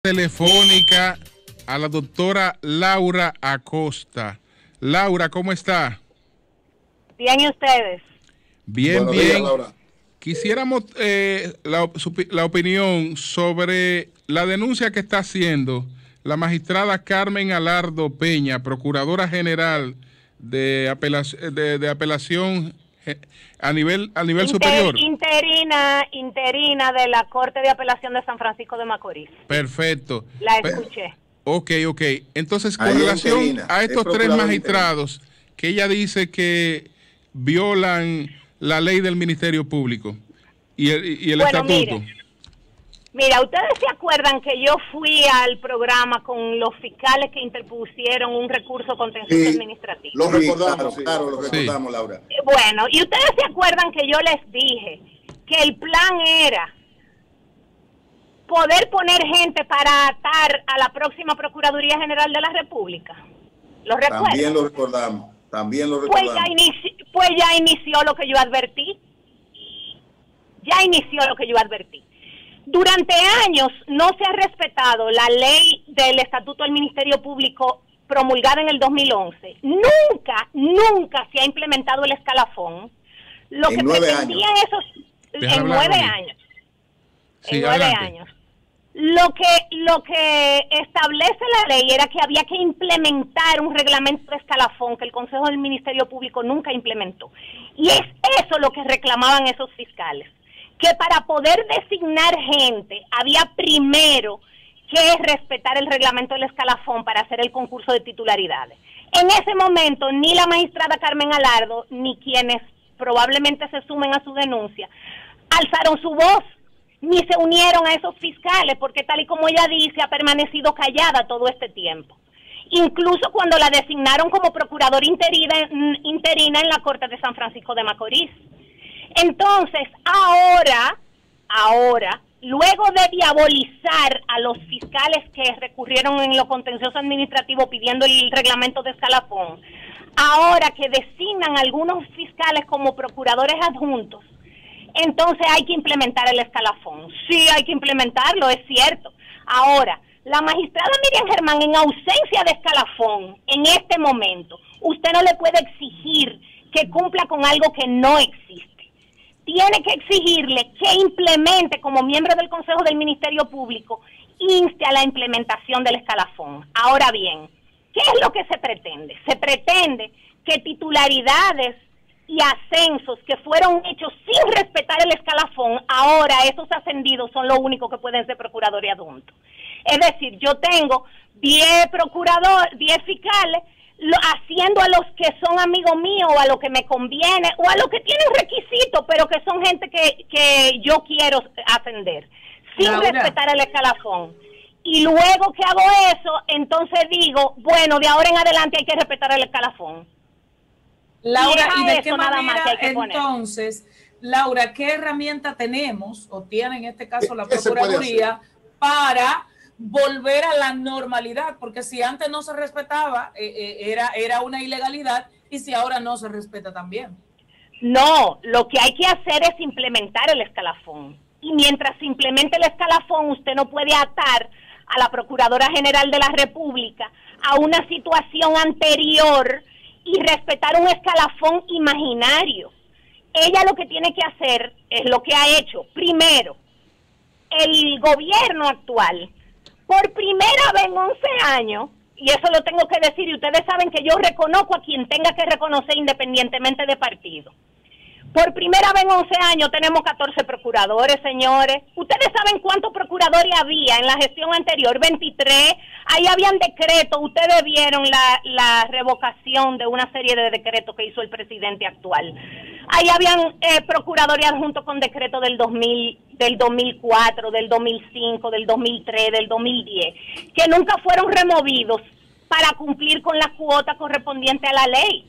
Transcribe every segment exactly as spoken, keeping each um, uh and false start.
Telefónica a la doctora Laura Acosta. Laura, ¿cómo está? Bien, ¿y ustedes? Bien, Buenos bien. días, Laura. Quisiéramos eh, la, su, la opinión sobre la denuncia que está haciendo la magistrada Carmen Alardo Peña, procuradora general de apelación, de, de apelación a nivel, a nivel Inter, superior. Interina, interina de la Corte de Apelación de San Francisco de Macorís. Perfecto. La escuché. Ok, ok. Entonces, con Ahí relación interina, a estos tres procurador magistrados interino, que ella dice que violan la ley del Ministerio Público y el, y el bueno, estatuto. Mire, mira, ustedes se acuerdan que yo fui al programa con los fiscales que interpusieron un recurso contencioso sí, administrativo. Lo recordamos, sí, claro, lo sí. recordamos, Laura. Bueno, y ustedes se acuerdan que yo les dije que el plan era poder poner gente para atar a la próxima Procuraduría General de la República. ¿Lo recuerdan? También lo recordamos, también lo Pues recordamos. ya, inici pues ya inició lo que yo advertí. Ya inició lo que yo advertí. Durante años no se ha respetado la ley del Estatuto del Ministerio Público promulgada en el dos mil once. Nunca, nunca se ha implementado el escalafón. Lo en que nueve pretendían años. esos... Deja en hablar, nueve Rubí. años. Sí, en nueve adelante. años. Lo que, lo que establece la ley era que había que implementar un reglamento de escalafón que el Consejo del Ministerio Público nunca implementó. Y es eso lo que reclamaban esos fiscales, que para poder designar gente había primero que respetar el reglamento del escalafón para hacer el concurso de titularidades. En ese momento, ni la magistrada Carmen Alardo, ni quienes probablemente se sumen a su denuncia, alzaron su voz, ni se unieron a esos fiscales, porque tal y como ella dice, ha permanecido callada todo este tiempo. Incluso cuando la designaron como procuradora interina, interina en la Corte de San Francisco de Macorís. Entonces, ahora, ahora, luego de diabolizar a los fiscales que recurrieron en lo contencioso administrativo pidiendo el reglamento de escalafón, ahora que designan a algunos fiscales como procuradores adjuntos, entonces hay que implementar el escalafón. Sí, hay que implementarlo, es cierto. Ahora, la magistrada Miriam Germán, en ausencia de escalafón, en este momento, usted no le puede exigir que cumpla con algo que no existe. Tiene que exigirle que implemente, como miembro del Consejo del Ministerio Público, inste a la implementación del escalafón. Ahora bien, ¿qué es lo que se pretende? Se pretende que titularidades y ascensos que fueron hechos sin respetar el escalafón, ahora esos ascendidos son los únicos que pueden ser procuradores adjuntos. Es decir, yo tengo diez procuradores, diez fiscales, lo, haciendo a los que son amigos míos, o a los que me conviene, o a los que tienen requisitos, pero que son gente que, que yo quiero ascender, sin Laura. respetar el escalafón. Y luego que hago eso, entonces digo, bueno, de ahora en adelante hay que respetar el escalafón. Laura, Y ¿y de eso qué nada más manera que hay que poner. entonces, Laura, qué herramienta tenemos, o tiene en este caso la ¿Qué se puede Procuraduría, para volver a la normalidad? Porque si antes no se respetaba, eh, eh, era, era una ilegalidad, y si ahora no se respeta también. No, lo que hay que hacer es implementar el escalafón. Y mientras se implemente el escalafón, usted no puede atar a la Procuradora General de la República a una situación anterior y respetar un escalafón imaginario. Ella lo que tiene que hacer es lo que ha hecho. Primero, el gobierno actual, por primera vez en once años, y eso lo tengo que decir, y ustedes saben que yo reconozco a quien tenga que reconocer independientemente de partido. Por primera vez en once años tenemos catorce procuradores, señores. Ustedes saben cuántos procuradores había en la gestión anterior, veintitrés. Ahí habían decretos, ustedes vieron la, la revocación de una serie de decretos que hizo el presidente actual. Ahí habían eh, procuradores adjuntos con decreto del dos mil, del dos mil cuatro, del dos mil cinco, del dos mil tres, del dos mil diez, que nunca fueron removidos para cumplir con la cuota correspondiente a la ley.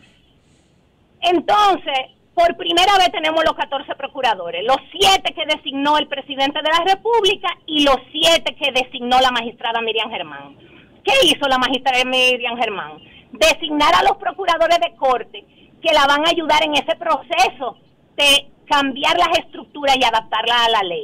Entonces, por primera vez tenemos los catorce procuradores, los siete que designó el presidente de la República y los siete que designó la magistrada Miriam Germán. ¿Qué hizo la magistrada Miriam Germán? Designar a los procuradores de corte que la van a ayudar en ese proceso de cambiar las estructuras y adaptarlas a la ley.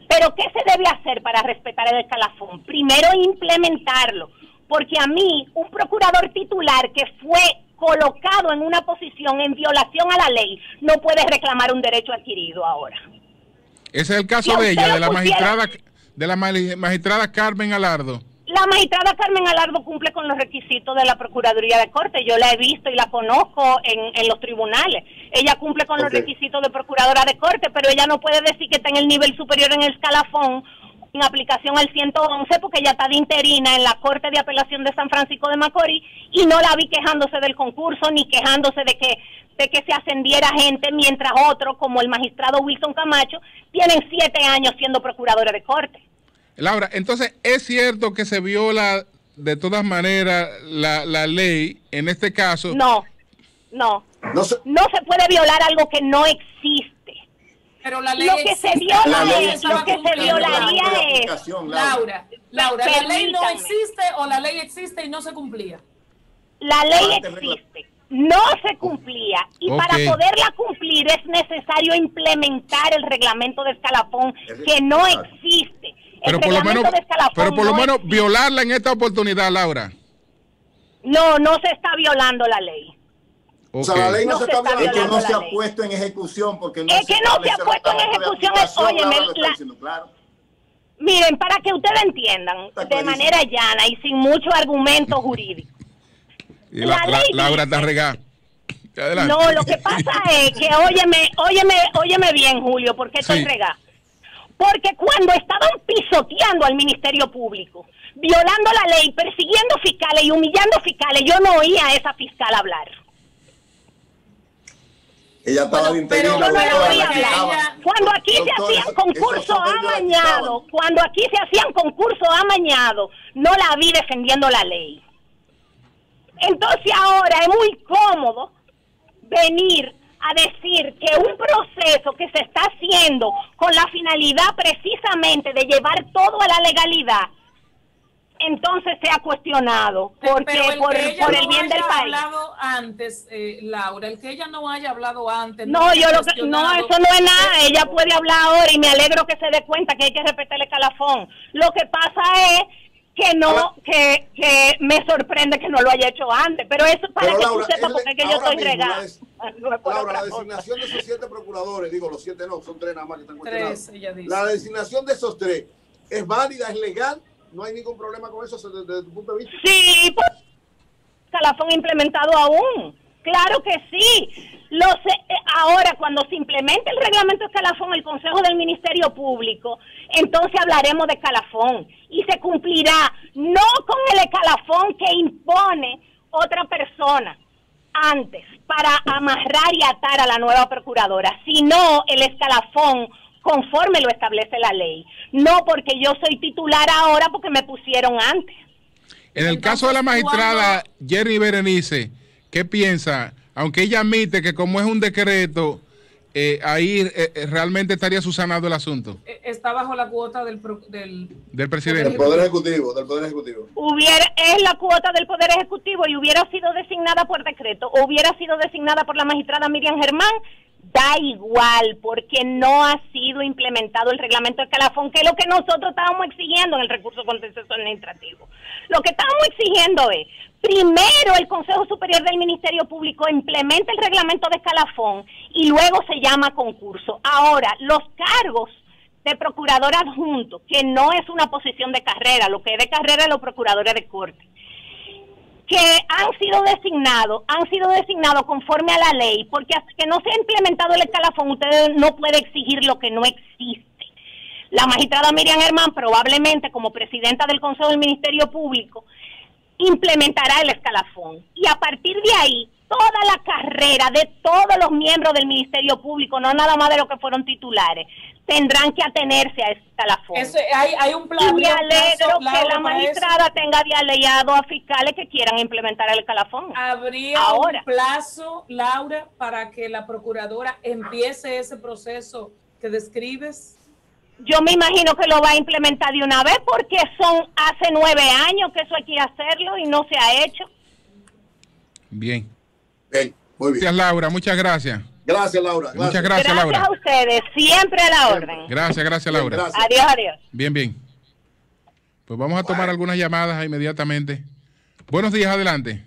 Pero ¿qué se debe hacer para respetar el escalafón? Primero, implementarlo, porque a mí, un procurador titular que fue colocado en una posición en violación a la ley, no puede reclamar un derecho adquirido ahora. Ese es el caso de ella, de la magistrada, de la magistrada Carmen Alardo. La magistrada Carmen Alardo cumple con los requisitos de la Procuraduría de Corte. Yo la he visto y la conozco en, en los tribunales. Ella cumple con okay. los requisitos de Procuradora de Corte, pero ella no puede decir que está en el nivel superior en el escalafón en aplicación al ciento once, porque ella está de interina en la Corte de Apelación de San Francisco de Macorís y no la vi quejándose del concurso ni quejándose de que de que se ascendiera gente, mientras otros, como el magistrado Wilson Camacho, tienen siete años siendo procuradora de Corte. Laura, entonces, ¿es cierto que se viola de todas maneras la, la ley en este caso? No, no. No se, no se puede violar algo que no existe. Pero la ley lo que se viola la es, lo que se violaría es... Laura, Laura, ¿la ley no existe o la ley existe y no se cumplía? La ley existe, no se cumplía, y okay. para poderla cumplir es necesario implementar el reglamento de escalafón, que no existe. Pero por, lo menos, pero por lo no menos existe. Violarla en esta oportunidad, Laura. No, no se está violando la ley. Okay. O sea, la ley no, no se, se está violando. Es que no se ha puesto en ejecución. Porque no es que no se ha puesto en ejecución. Óyeme, la, claro. Miren, para que ustedes entiendan de manera llana y sin mucho argumento jurídico. Y la, la, la, Laura está regada. No, lo que pasa es que, óyeme, óyeme, óyeme bien, Julio, porque estoy sí. regada. Porque cuando estaban pisoteando al Ministerio Público, violando la ley, persiguiendo fiscales y humillando fiscales, yo no oía a esa fiscal hablar. Ella estaba bueno, pero yo no la oía hablar. Cuando aquí se hacían concursos amañados, cuando aquí se hacían concursos amañados, no la vi defendiendo la ley. Entonces ahora es muy cómodo venir a decir que un proceso que se está haciendo con la finalidad precisamente de llevar todo a la legalidad, entonces se ha cuestionado porque Pero el por, que ella por el no bien del país. Hablado antes, eh, Laura, el que ella no haya hablado antes. No, no yo lo que, no, eso no es nada. Ella puede hablar ahora y me alegro que se dé cuenta que hay que respetar el escalafón. Lo que pasa es que no, que, que me sorprende que no lo haya hecho antes, pero eso para pero que Laura, tú sepas porque que yo estoy regada. No Laura, la designación de esos siete procuradores, digo los siete no, son tres nada más que están cuestionados. Ella dice. La designación de esos tres, ¿es válida, es legal? ¿No hay ningún problema con eso desde, desde tu punto de vista? Sí, pues, escalafón implementado aún. Claro que sí. Los, eh, ahora, cuando se implemente el reglamento de escalafón, el Consejo del Ministerio Público, entonces hablaremos de escalafón y se cumplirá no con el escalafón que impone otra persona antes para amarrar y atar a la nueva procuradora, sino el escalafón conforme lo establece la ley, no porque yo soy titular ahora porque me pusieron antes. En el Entonces, caso de la magistrada ¿cuándo? Jerry Berenice, ¿qué piensa? Aunque ella admite que como es un decreto, eh, ahí eh, realmente estaría subsanado el asunto. Está bajo la cuota del, del, del presidente. Del Poder Ejecutivo, del Poder Ejecutivo. Hubiera, es la cuota del Poder Ejecutivo y hubiera sido designada por decreto, o hubiera sido designada por la magistrada Miriam Germán, da igual, porque no ha sido implementado el reglamento de escalafón, que es lo que nosotros estábamos exigiendo en el recurso contencioso administrativo. Lo que estábamos exigiendo es, primero el Consejo Superior del Ministerio Público implementa el reglamento de escalafón y luego se llama concurso. Ahora, los cargos de procurador adjunto, que no es una posición de carrera, lo que es de carrera es los procuradores de corte, que han sido designados, han sido designados conforme a la ley, porque hasta que no se ha implementado el escalafón, usted no puede exigir lo que no existe. La magistrada Miriam Germán, probablemente como presidenta del Consejo del Ministerio Público, implementará el escalafón. Y a partir de ahí, toda la carrera de todos los miembros del Ministerio Público, no nada más de los que fueron titulares, tendrán que atenerse a ese escalafón. Eso, hay, hay un plan. Y me alegro que la magistrada tenga de aliado a fiscales que quieran implementar el escalafón. ¿Habría Ahora. un plazo, Laura, para que la procuradora empiece ese proceso que describes? Yo me imagino que lo va a implementar de una vez porque son hace nueve años que eso hay que hacerlo y no se ha hecho. Bien. Bien, muy bien. Gracias, Laura, muchas gracias. Gracias, Laura. Gracias. Muchas gracias, gracias Laura. Gracias a ustedes, siempre a la orden. Gracias, gracias, Laura. Gracias. Adiós, adiós. Bien, bien. Pues vamos a tomar algunas llamadas inmediatamente. Buenos días, adelante.